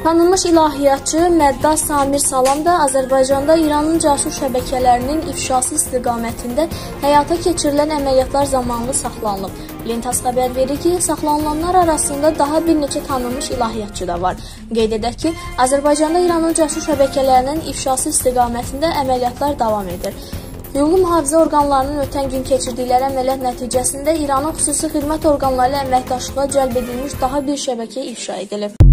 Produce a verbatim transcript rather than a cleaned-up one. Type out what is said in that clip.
Tanınmış ilahiyyatçı Məddad Samir Salam da Azərbaycanda İranın casus şəbəkələrinin ifşası istiqamətində həyata keçirilən əməliyyatlar zamanlı saxlanılıb. Lintas xəbər verir ki, saxlanılanlar arasında daha bir neçə tanınmış ilahiyyatçı da var. Qeyd edək ki, Azərbaycanda İranın casus şəbəkələrinin ifşası istiqamətində əməliyyatlar davam edir. Hüquqi mühafizə orqanlarının ötən gün keçirdikləri əməliyyat nəticəsində İranın xüsusi xidmət orqanları ilə əməkdaşlığa cəlb edilmiş daha bir şəbəkə ifşa edilib.